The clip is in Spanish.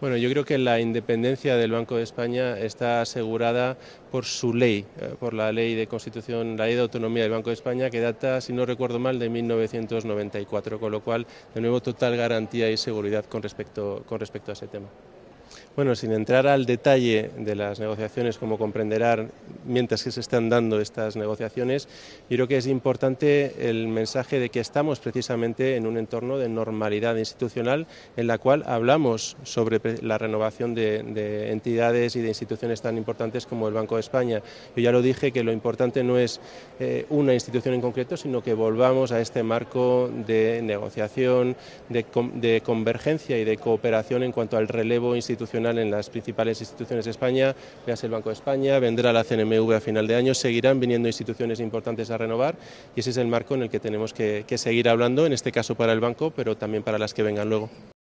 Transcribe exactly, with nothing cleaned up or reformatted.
Bueno, yo creo que la independencia del Banco de España está asegurada por su ley, eh, por la ley de constitución, la ley de autonomía del Banco de España, que data, si no recuerdo mal, de mil novecientos noventa y cuatro, con lo cual, de nuevo, total garantía y seguridad con respecto, con respecto a ese tema. Bueno, sin entrar al detalle de las negociaciones, como comprenderán, mientras que se están dando estas negociaciones, yo creo que es importante el mensaje de que estamos precisamente en un entorno de normalidad institucional en la cual hablamos sobre la renovación de, de entidades y de instituciones tan importantes como el Banco de España. Yo ya lo dije, que lo importante no es eh, una institución en concreto, sino que volvamos a este marco de negociación, de, de convergencia y de cooperación en cuanto al relevo institucional en las principales instituciones de España. Veas el Banco de España, vendrá la C N M V a final de año, seguirán viniendo instituciones importantes a renovar y ese es el marco en el que tenemos que, que seguir hablando, en este caso para el banco, pero también para las que vengan luego.